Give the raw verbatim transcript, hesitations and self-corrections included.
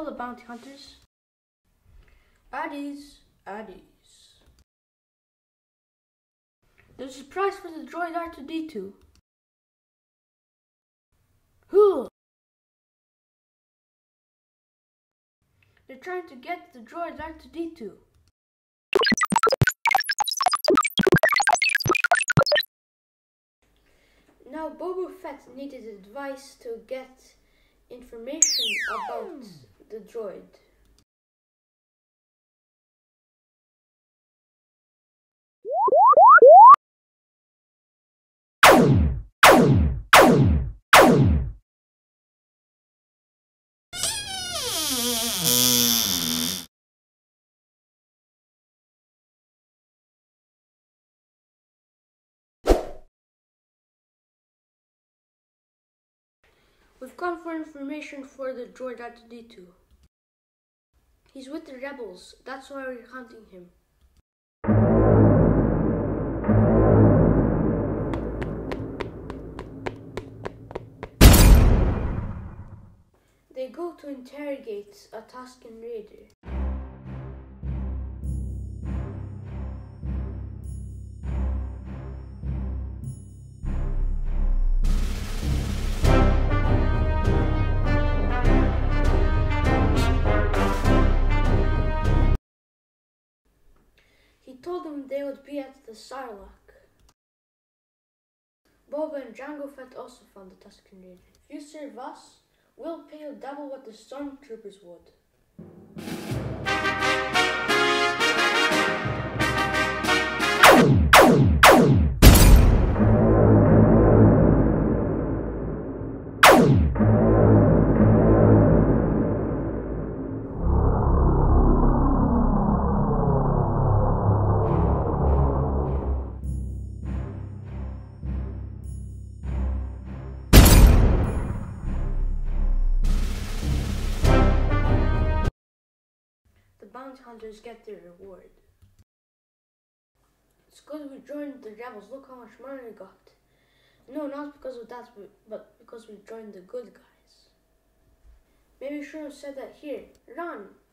the bounty hunters. Addies, addies. There's a prize for the droid R two D two. Who? They're trying to get the droid R two D two. Now Boba Fett needed advice to get information about the droid. We've gone for information for the droid R two D two. He's with the rebels, that's why we're hunting him. They go to interrogate a Tusken Raider. He told them they would be at the Sarlacc. Boba and Jango Fett also found the Tusken Raider. If you serve us, we'll pay you double what the stormtroopers would. Bounty hunters get their reward. It's because we joined the rebels. Look how much money we got. No, not because of that, but because we joined the good guys. Maybe we should have said that here. Run!